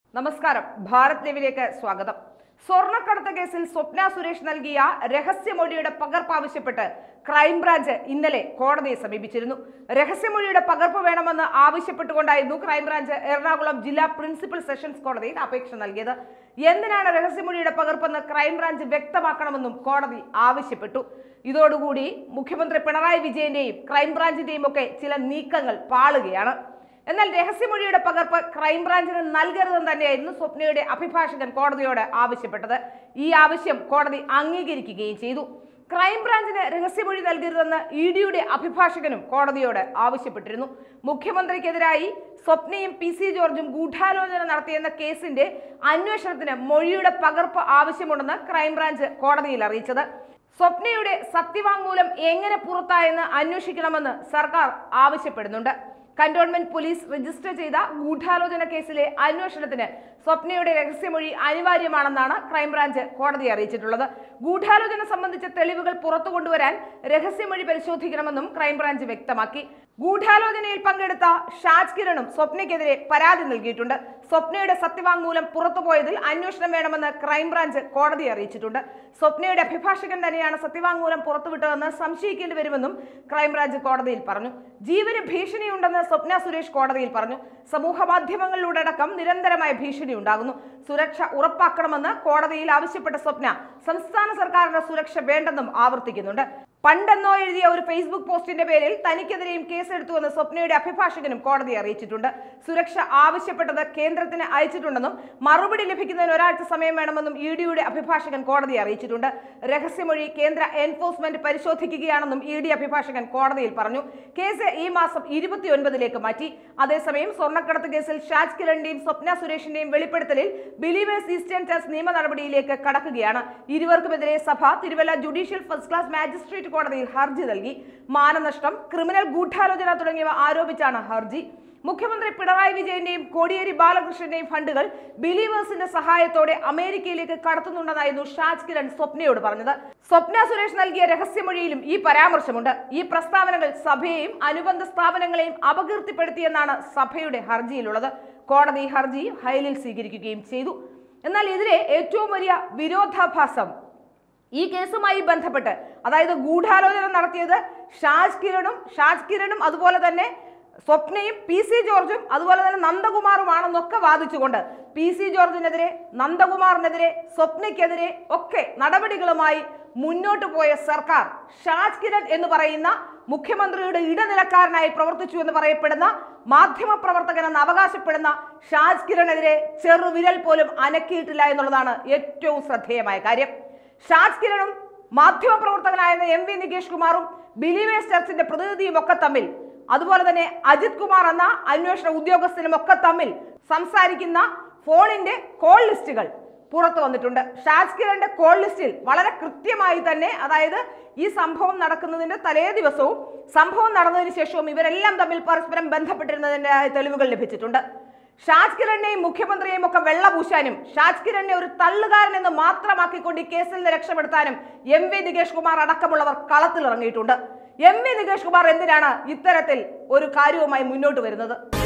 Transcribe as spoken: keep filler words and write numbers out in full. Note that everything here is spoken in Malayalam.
നമസ്കാരം. ഭാരത് ലൈവിലേക്ക് സ്വാഗതം. സ്വർണ്ണക്കടത്ത് കേസിൽ സ്വപ്ന സുരേഷ് നൽകിയ രഹസ്യമൊഴിയുടെ പകർപ്പ് ആവശ്യപ്പെട്ട് ക്രൈംബ്രാഞ്ച് ഇന്നലെ കോടതിയെ സമീപിച്ചിരുന്നു. രഹസ്യമൊഴിയുടെ പകർപ്പ് വേണമെന്ന് ആവശ്യപ്പെട്ടുകൊണ്ടായിരുന്നു ക്രൈംബ്രാഞ്ച് എറണാകുളം ജില്ലാ പ്രിൻസിപ്പൽ സെഷൻസ് കോടതിയിൽ അപേക്ഷ നൽകിയത്. എന്തിനാണ് രഹസ്യമൊഴിയുടെ പകർപ്പെന്ന് ക്രൈംബ്രാഞ്ച് വ്യക്തമാക്കണമെന്നും കോടതി ആവശ്യപ്പെട്ടു. ഇതോടുകൂടി മുഖ്യമന്ത്രി പിണറായി വിജയന്റെയും ക്രൈംബ്രാഞ്ചിന്റെയും ഒക്കെ ചില നീക്കങ്ങൾ പാളുകയാണ്. എന്നാൽ രഹസ്യമൊഴിയുടെ പകർപ്പ് ക്രൈംബ്രാഞ്ചിന് നൽകരുതെന്ന് തന്നെയായിരുന്നു സ്വപ്നയുടെ അഭിഭാഷകൻ കോടതിയോട് ആവശ്യപ്പെട്ടത്. ഈ ആവശ്യം കോടതി അംഗീകരിക്കുകയും ചെയ്തു. ക്രൈംബ്രാഞ്ചിന് രഹസ്യമൊഴി നൽകരുതെന്ന് ഇ ഡിയുടെ അഭിഭാഷകനും കോടതിയോട് ആവശ്യപ്പെട്ടിരുന്നു. മുഖ്യമന്ത്രിക്കെതിരായി സ്വപ്നയും പി സി ജോർജും ഗൂഢാലോചന നടത്തിയെന്ന കേസിന്റെ അന്വേഷണത്തിന് മൊഴിയുടെ പകർപ്പ് ആവശ്യമുണ്ടെന്ന് ക്രൈംബ്രാഞ്ച് കോടതിയിൽ അറിയിച്ചത്. സ്വപ്നയുടെ സത്യവാങ്മൂലം എങ്ങനെ പുറത്തായെന്ന് അന്വേഷിക്കണമെന്ന് സർക്കാർ ആവശ്യപ്പെടുന്നുണ്ട്. കന്റോൺമെന്റ് പോലീസ് രജിസ്റ്റർ ചെയ്ത ഗൂഢാലോചന കേസിലെ അന്വേഷണത്തിന് സ്വപ്നയുടെ രഹസ്യമൊഴി അനിവാര്യമാണെന്നാണ് ക്രൈംബ്രാഞ്ച് കോടതിയെ അറിയിച്ചിട്ടുള്ളത്. ഗൂഢാലോചന സംബന്ധിച്ച തെളിവുകൾ പുറത്തു കൊണ്ടുവരാൻ രഹസ്യമൊഴി പരിശോധിക്കണമെന്നും ക്രൈംബ്രാഞ്ച് വ്യക്തമാക്കി. ഗൂഢാലോചനയിൽ പങ്കെടുത്ത ഷാജ് കിരണും സ്വപ്നയ്ക്കെതിരെ പരാതി നൽകിയിട്ടുണ്ട്. സ്വപ്നയുടെ സത്യവാങ്മൂലം പുറത്തുപോയതിൽ അന്വേഷണം വേണമെന്ന് ക്രൈംബ്രാഞ്ച് കോടതിയെ അറിയിച്ചിട്ടുണ്ട്. സ്വപ്നയുടെ അഭിഭാഷകൻ തന്നെയാണ് സത്യവാങ്മൂലം പുറത്തുവിട്ടതെന്ന് സംശയിക്കേണ്ടി വരുമെന്നും ക്രൈംബ്രാഞ്ച് കോടതിയിൽ പറഞ്ഞു. ജീവന് ഭീഷണിയുണ്ടെന്ന് സ്വപ്ന സുരേഷ് കോടതിയിൽ പറഞ്ഞു. സമൂഹ മാധ്യമങ്ങളിലൂടെ അടക്കം നിരന്തരമായ ഭീഷണി ഉണ്ടാകുന്നു. സുരക്ഷ ഉറപ്പാക്കണമെന്ന് കോടതിയിൽ ആവശ്യപ്പെട്ട സ്വപ്ന സംസ്ഥാന സർക്കാരിന്റെ സുരക്ഷ വേണ്ടെന്നും ആവർത്തിക്കുന്നുണ്ട്. പണ്ടെന്നോ എഴുതിയ ഒരു ഫേസ്ബുക്ക് പോസ്റ്റിന്റെ പേരിൽ തനിക്കെതിരെയും കേസെടുത്തുവെന്ന് സ്വപ്നയുടെ അഭിഭാഷകനും കോടതിയെ അറിയിച്ചിട്ടുണ്ട്. സുരക്ഷ ആവശ്യപ്പെട്ടത് കേന്ദ്രത്തിന് അയച്ചിട്ടുണ്ടെന്നും മറുപടി ലഭിക്കുന്നതിന് ഒരാഴ്ച സമയം വേണമെന്നും ഇ ഡിയുടെ അഭിഭാഷകൻ കോടതിയെ അറിയിച്ചിട്ടുണ്ട്. രഹസ്യമൊഴി കേന്ദ്ര എൻഫോഴ്സ്മെന്റ് പരിശോധിക്കുകയാണെന്നും ഇ ഡി അഭിഭാഷകൻ കോടതിയിൽ പറഞ്ഞു. കേസ് ഈ മാസം ഇരുപത്തിയൊൻപതിലേക്ക് മാറ്റി. അതേസമയം സ്വർണ്ണക്കടത്ത് കേസിൽ ഷാജ് കിരണിന്റെയും സ്വപ്ന സുരേഷിന്റെയും വെളിപ്പെടുത്തലിൽ ബിലീവേഴ്സ് ഈസ്റ്റേൺ ടെസ്റ്റ് നിയമ നടപടിയിലേക്ക് കടക്കുകയാണ്. ഇരുവർക്കുമെതിരെ സഭ Thiruvalla judicial first class magistrate കോടതിയിൽ ഹർജി നൽകി. മാനനഷ്ടം, ക്രിമിനൽ ഗൂഢാലോചന തുടങ്ങിയവ ആരോപിച്ചാണ് ഹർജി. മുഖ്യമന്ത്രി പിണറായി വിജയന്റെയും കോടിയേരി ബാലകൃഷ്ണന്റെയും ഫണ്ടുകൾ ബിലീവേഴ്സിന്റെ സഹായത്തോടെ അമേരിക്കയിലേക്ക് കടത്തുന്നുണ്ടെന്നായിരുന്നു ഷാജ് കിരൺ സ്വപ്നയോട് പറഞ്ഞത്. സ്വപ്ന സുരേഷ് നൽകിയ രഹസ്യമൊഴിയിലും ഈ പരാമർശമുണ്ട്. ഈ പ്രസ്താവനകൾ സഭയെയും അനുബന്ധ സ്ഥാപനങ്ങളെയും അപകീർത്തിപ്പെടുത്തിയെന്നാണ് സഭയുടെ ഹർജിയിലുള്ളത്. കോടതി ഹർജി ഫയലിൽ സ്വീകരിക്കുകയും ചെയ്തു. എന്നാൽ ഇതിലെ ഏറ്റവും വലിയ വിരോധാഭാസം ഈ കേസുമായി ബന്ധപ്പെട്ട്, അതായത് ഗൂഢാലോചന നടത്തിയത് ഷാജ് കിരണും ഷാജ് കിരണും അതുപോലെ തന്നെ സ്വപ്നയും പി സി ജോർജും അതുപോലെ തന്നെ നന്ദകുമാറുമാണെന്നൊക്കെ വാദിച്ചുകൊണ്ട് പി സി ജോർജിനെതിരെ, നന്ദകുമാറിനെതിരെ, സ്വപ്നയ്ക്കെതിരെ ഒക്കെ നടപടികളുമായി മുന്നോട്ട് പോയ സർക്കാർ ഷാജ് കിരൺ എന്ന് പറയുന്ന മുഖ്യമന്ത്രിയുടെ ഇടനിലക്കാരനായി പ്രവർത്തിച്ചു എന്ന് പറയപ്പെടുന്ന മാധ്യമ പ്രവർത്തകനെന്ന് അവകാശപ്പെടുന്ന ഷാജ് കിരണെതിരെ ചെറുവിരൽ പോലും അനക്കിയിട്ടില്ല എന്നുള്ളതാണ് ഏറ്റവും ശ്രദ്ധേയമായ കാര്യം. ഷാജ് കിരണും മാധ്യമപ്രവർത്തകനായ എം വി നികേഷ് കുമാറും ബിലീവേഴ്സ് ചർച്ചിന്റെ പ്രതിനിധിയും ഒക്കെ തമ്മിൽ, അതുപോലെ തന്നെ അജിത് കുമാർ എന്ന അന്വേഷണ ഉദ്യോഗസ്ഥനും ഒക്കെ തമ്മിൽ സംസാരിക്കുന്ന ഫോണിന്റെ കോൾ ലിസ്റ്റുകൾ പുറത്തു വന്നിട്ടുണ്ട്. ഷാജ് കിരണിന്റെ കോൾ ലിസ്റ്റിൽ വളരെ കൃത്യമായി തന്നെ, അതായത് ഈ സംഭവം നടക്കുന്നതിന്റെ തലേ ദിവസവും സംഭവം നടന്നതിന് ശേഷവും ഇവരെല്ലാം തമ്മിൽ പരസ്പരം ബന്ധപ്പെട്ടിരുന്നതിന്റെ തെളിവുകൾ ലഭിച്ചിട്ടുണ്ട്. ഷാജ് കിരണിനെയും മുഖ്യമന്ത്രിയെയും ഒക്കെ വെള്ളപൂശാനും ഷാജ് കിരണിനെ ഒരു തള്ളുകാരൻ എന്ന് മാത്രമാക്കിക്കൊണ്ട് ഈ കേസിൽ നിന്ന് രക്ഷപ്പെടുത്താനും എം വി നികേഷ് കുമാർ അടക്കമുള്ളവർ കളത്തിലിറങ്ങിയിട്ടുണ്ട്. എം വി നികേഷ് കുമാർ എന്തിനാണ് ഇത്തരത്തിൽ ഒരു കാര്യവുമായി മുന്നോട്ട് വരുന്നത്?